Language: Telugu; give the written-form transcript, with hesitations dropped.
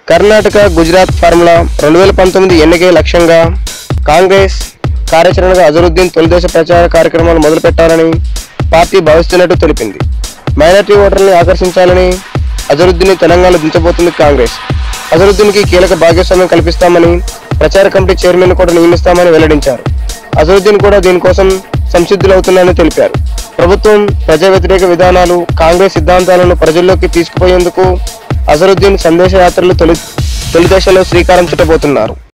కర్ణాటక గుజరాత్ ఫార్ములా 2019 ఎన్నికే లక్ష్యంగా కాంగ్రెస్ కార్యాచరణగా అజరుద్దీన్ తొలిదశ ప్రచార కార్యక్రమాలు మొదలుపెట్టాలని పార్టీ భావిస్తున్నట్టు తెలిపింది. మైనారిటీ ఓటర్లను ఆకర్షించాలని అజరుద్దీన్ తెలంగాణలో దించబోతుంది కాంగ్రెస్. అజరుద్దీన్కి కీలక భాగస్వామ్యం కల్పిస్తామని, ప్రచార కమిటీ చైర్మన్ కూడా నియమిస్తామని వెల్లడించారు. అజరుద్దీన్ కూడా దీనికోసం సంసిద్ధులవుతున్నారని తెలిపారు. ప్రభుత్వం ప్రజా వ్యతిరేక విధానాలు, కాంగ్రెస్ సిద్ధాంతాలను ప్రజల్లోకి తీసుకుపోయేందుకు అజరుద్దీన్ సందేశ యాత్రలు తొలి దశలో శ్రీకారం చుట్టబోతున్నారు.